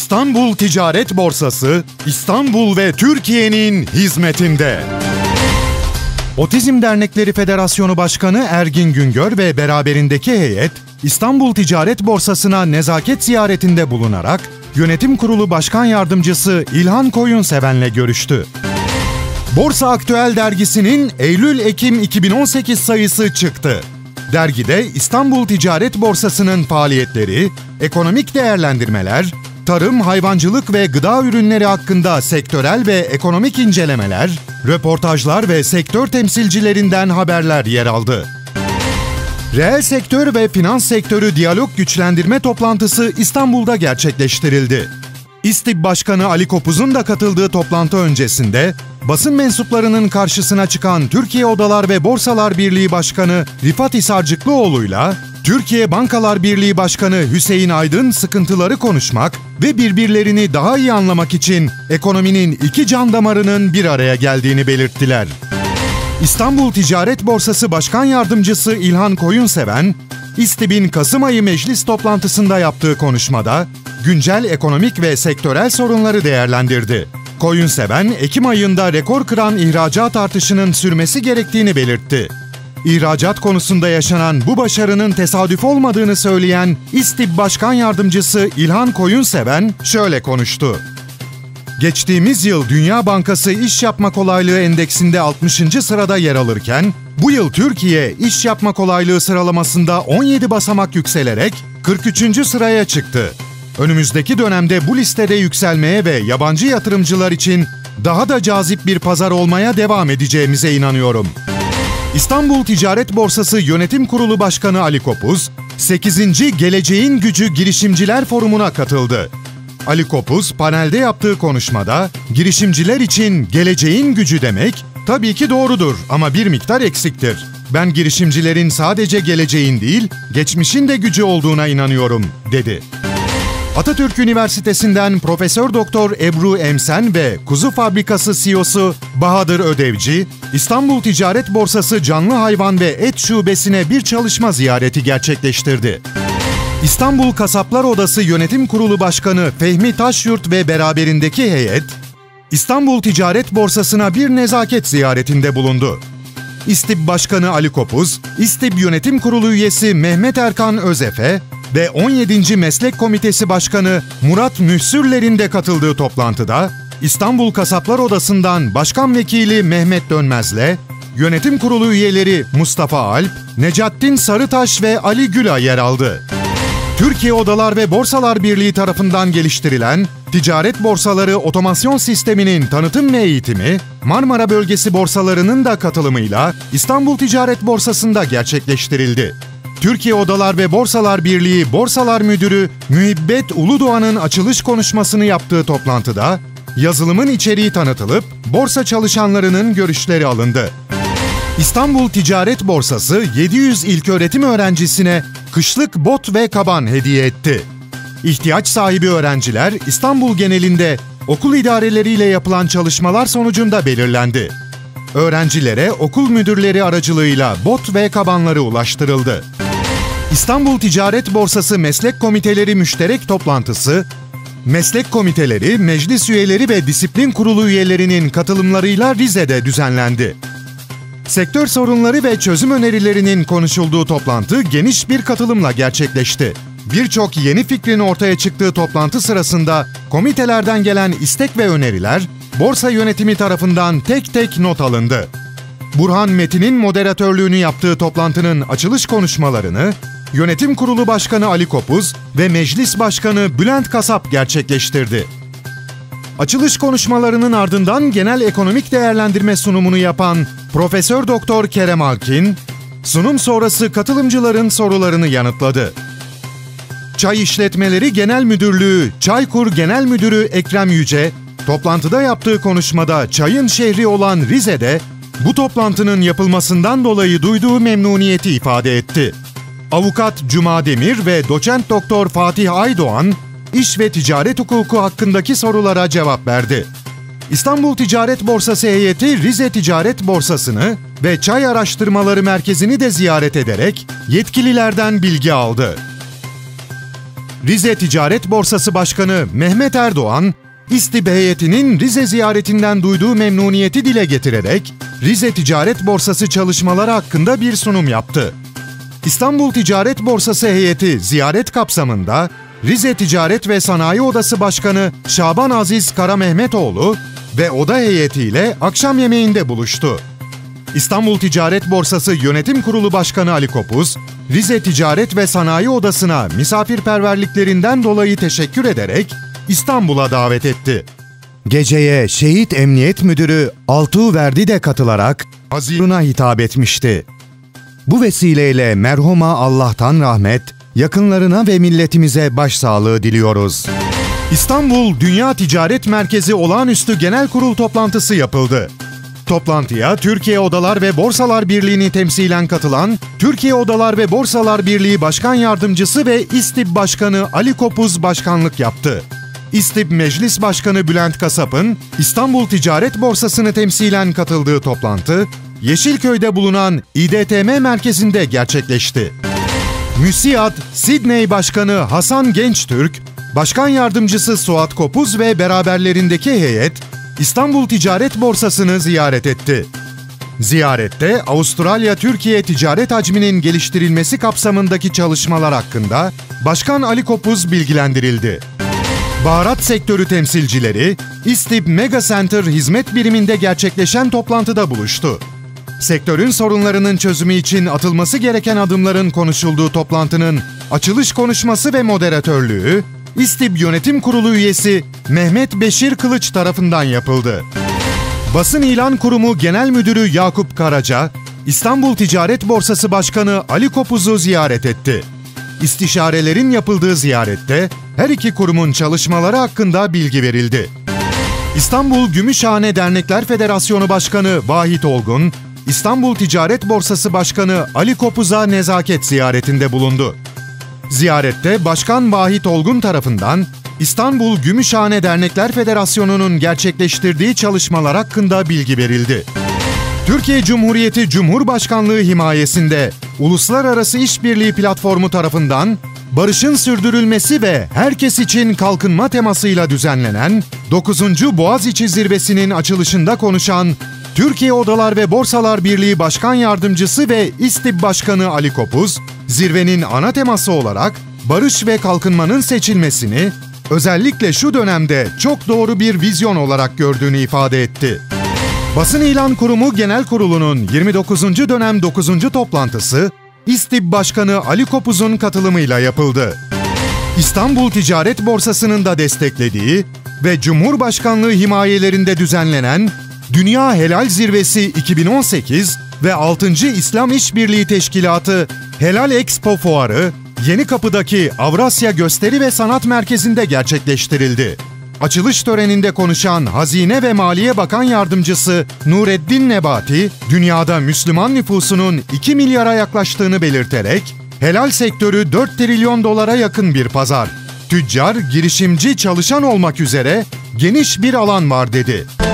İstanbul Ticaret Borsası, İstanbul ve Türkiye'nin hizmetinde. Otizm Dernekleri Federasyonu Başkanı Ergin Güngör ve beraberindeki heyet, İstanbul Ticaret Borsası'na nezaket ziyaretinde bulunarak, Yönetim Kurulu Başkan Yardımcısı İlhan Koyunseven'le görüştü. Borsa Aktüel dergisinin Eylül-Ekim 2018 sayısı çıktı. Dergide İstanbul Ticaret Borsası'nın faaliyetleri, ekonomik değerlendirmeler, tarım, hayvancılık ve gıda ürünleri hakkında sektörel ve ekonomik incelemeler, röportajlar ve sektör temsilcilerinden haberler yer aldı. Reel sektör ve finans sektörü diyalog güçlendirme toplantısı İstanbul'da gerçekleştirildi. İSTİB Başkanı Ali Kopuz'un da katıldığı toplantı öncesinde, basın mensuplarının karşısına çıkan Türkiye Odalar ve Borsalar Birliği Başkanı Rifat Hisarcıklıoğlu'yla Türkiye Bankalar Birliği Başkanı Hüseyin Aydın sıkıntıları konuşmak ve birbirlerini daha iyi anlamak için ekonominin iki can damarının bir araya geldiğini belirttiler. İstanbul Ticaret Borsası Başkan Yardımcısı İlhan Koyunseven, İSTİB'in Kasım ayı meclis toplantısında yaptığı konuşmada güncel ekonomik ve sektörel sorunları değerlendirdi. Koyunseven, Ekim ayında rekor kıran ihracat artışının sürmesi gerektiğini belirtti. İhracat konusunda yaşanan bu başarının tesadüf olmadığını söyleyen İSTİB Başkan Yardımcısı İlhan Koyunseven şöyle konuştu. Geçtiğimiz yıl Dünya Bankası İş Yapma Kolaylığı Endeksinde 60. sırada yer alırken, bu yıl Türkiye İş Yapma Kolaylığı sıralamasında 17 basamak yükselerek 43. sıraya çıktı. Önümüzdeki dönemde bu listede yükselmeye ve yabancı yatırımcılar için daha da cazip bir pazar olmaya devam edeceğimize inanıyorum. İstanbul Ticaret Borsası Yönetim Kurulu Başkanı Ali Kopuz, 8. Geleceğin Gücü Girişimciler Forumu'na katıldı. Ali Kopuz, panelde yaptığı konuşmada, girişimciler için geleceğin gücü demek, tabii ki doğrudur ama bir miktar eksiktir. Ben girişimcilerin sadece geleceğin değil, geçmişin de gücü olduğuna inanıyorum, dedi. Atatürk Üniversitesi'nden Profesör Doktor Ebru Emsen ve Kuzu Fabrikası CEO'su Bahadır Ödevci, İstanbul Ticaret Borsası Canlı Hayvan ve Et Şubesi'ne bir çalışma ziyareti gerçekleştirdi. İstanbul Kasaplar Odası Yönetim Kurulu Başkanı Fehmi Taşyurt ve beraberindeki heyet, İstanbul Ticaret Borsası'na bir nezaket ziyaretinde bulundu. İSTİB Başkanı Ali Kopuz, İSTİB Yönetim Kurulu üyesi Mehmet Erkan Özefe ve 17. Meslek Komitesi Başkanı Murat Mühsürler'in de katıldığı toplantıda, İstanbul Kasaplar Odası'ndan Başkan Vekili Mehmet Dönmez'le Yönetim Kurulu üyeleri Mustafa Alp, Necattin Sarıtaş ve Ali Gül'a yer aldı. Türkiye Odalar ve Borsalar Birliği tarafından geliştirilen Ticaret Borsaları Otomasyon Sistemi'nin tanıtım ve eğitimi, Marmara Bölgesi borsalarının da katılımıyla İstanbul Ticaret Borsası'nda gerçekleştirildi. Türkiye Odalar ve Borsalar Birliği Borsalar Müdürü Mühibbet Uludoğan'ın açılış konuşmasını yaptığı toplantıda, yazılımın içeriği tanıtılıp borsa çalışanlarının görüşleri alındı. İstanbul Ticaret Borsası 700 ilköğretim öğrencisine kışlık bot ve kaban hediye etti. İhtiyaç sahibi öğrenciler İstanbul genelinde okul idareleriyle yapılan çalışmalar sonucunda belirlendi. Öğrencilere okul müdürleri aracılığıyla bot ve kabanları ulaştırıldı. İstanbul Ticaret Borsası Meslek Komiteleri Müşterek Toplantısı, meslek komiteleri, meclis üyeleri ve disiplin kurulu üyelerinin katılımlarıyla Rize'de düzenlendi. Sektör sorunları ve çözüm önerilerinin konuşulduğu toplantı geniş bir katılımla gerçekleşti. Birçok yeni fikrin ortaya çıktığı toplantı sırasında komitelerden gelen istek ve öneriler, borsa yönetimi tarafından tek tek not alındı. Burhan Metin'in moderatörlüğünü yaptığı toplantının açılış konuşmalarını, Yönetim Kurulu Başkanı Ali Kopuz ve Meclis Başkanı Bülent Kasap gerçekleştirdi. Açılış konuşmalarının ardından genel ekonomik değerlendirme sunumunu yapan Profesör Doktor Kerem Alkin, sunum sonrası katılımcıların sorularını yanıtladı. Çay İşletmeleri Genel Müdürlüğü Çaykur Genel Müdürü Ekrem Yüce, toplantıda yaptığı konuşmada çayın şehri olan Rize'de bu toplantının yapılmasından dolayı duyduğu memnuniyeti ifade etti. Avukat Cuma Demir ve Doçent Doktor Fatih Aydoğan, iş ve ticaret hukuku hakkındaki sorulara cevap verdi. İstanbul Ticaret Borsası heyeti Rize Ticaret Borsası'nı ve Çay Araştırmaları Merkezi'ni de ziyaret ederek yetkililerden bilgi aldı. Rize Ticaret Borsası Başkanı Mehmet Erdoğan, İSTİB heyetinin Rize ziyaretinden duyduğu memnuniyeti dile getirerek Rize Ticaret Borsası çalışmaları hakkında bir sunum yaptı. İstanbul Ticaret Borsası heyeti ziyaret kapsamında Rize Ticaret ve Sanayi Odası Başkanı Şaban Aziz Karamehmetoğlu ve oda heyetiyle akşam yemeğinde buluştu. İstanbul Ticaret Borsası Yönetim Kurulu Başkanı Ali Kopuz, Rize Ticaret ve Sanayi Odası'na misafirperverliklerinden dolayı teşekkür ederek İstanbul'a davet etti. Geceye Şehit Emniyet Müdürü Altuğ Verdi de katılarak haziruna hitap etmişti. Bu vesileyle merhuma Allah'tan rahmet, yakınlarına ve milletimize başsağlığı diliyoruz. İstanbul Dünya Ticaret Merkezi Olağanüstü Genel Kurul toplantısı yapıldı. Toplantıya Türkiye Odalar ve Borsalar Birliği'ni temsilen katılan Türkiye Odalar ve Borsalar Birliği Başkan Yardımcısı ve İSTİB Başkanı Ali Kopuz başkanlık yaptı. İSTİB Meclis Başkanı Bülent Kasap'ın İstanbul Ticaret Borsası'nı temsilen katıldığı toplantı, Yeşilköy'de bulunan İDTM merkezinde gerçekleşti. MÜSİAD Sydney Başkanı Hasan Gençtürk, Başkan Yardımcısı Suat Kopuz ve beraberlerindeki heyet, İstanbul Ticaret Borsası'nı ziyaret etti. Ziyarette Avustralya-Türkiye ticaret hacminin geliştirilmesi kapsamındaki çalışmalar hakkında Başkan Ali Kopuz bilgilendirildi. Baharat sektörü temsilcileri, İSTİB Mega Center hizmet biriminde gerçekleşen toplantıda buluştu. Sektörün sorunlarının çözümü için atılması gereken adımların konuşulduğu toplantının açılış konuşması ve moderatörlüğü, İSTİB Yönetim Kurulu üyesi Mehmet Beşir Kılıç tarafından yapıldı. Basın İlan Kurumu Genel Müdürü Yakup Karaca, İstanbul Ticaret Borsası Başkanı Ali Kopuz'u ziyaret etti. İstişarelerin yapıldığı ziyarette her iki kurumun çalışmaları hakkında bilgi verildi. İstanbul Gümüşhane Dernekler Federasyonu Başkanı Vahit Olgun, İstanbul Ticaret Borsası Başkanı Ali Kopuz'a nezaket ziyaretinde bulundu. Ziyarette Başkan Vahit Olgun tarafından İstanbul Gümüşhane Dernekler Federasyonu'nun gerçekleştirdiği çalışmalar hakkında bilgi verildi. Türkiye Cumhuriyeti Cumhurbaşkanlığı himayesinde Uluslararası İşbirliği Platformu tarafından barışın sürdürülmesi ve herkes için kalkınma temasıyla düzenlenen 9. Boğaziçi Zirvesi'nin açılışında konuşan Türkiye Odalar ve Borsalar Birliği Başkan Yardımcısı ve İSTİB Başkanı Ali Kopuz, zirvenin ana teması olarak barış ve kalkınmanın seçilmesini özellikle şu dönemde çok doğru bir vizyon olarak gördüğünü ifade etti. Basın İlan Kurumu Genel Kurulu'nun 29. dönem 9. toplantısı İSTİB Başkanı Ali Kopuz'un katılımıyla yapıldı. İstanbul Ticaret Borsası'nın da desteklediği ve Cumhurbaşkanlığı himayelerinde düzenlenen Dünya Helal Zirvesi 2018 ve 6. İslam İşbirliği Teşkilatı Helal Expo Fuarı Yenikapı'daki Avrasya Gösteri ve Sanat Merkezi'nde gerçekleştirildi. Açılış töreninde konuşan Hazine ve Maliye Bakan Yardımcısı Nureddin Nebati, dünyada Müslüman nüfusunun 2 milyara yaklaştığını belirterek, helal sektörü 4 trilyon dolara yakın bir pazar. Tüccar, girişimci, çalışan olmak üzere geniş bir alan var dedi.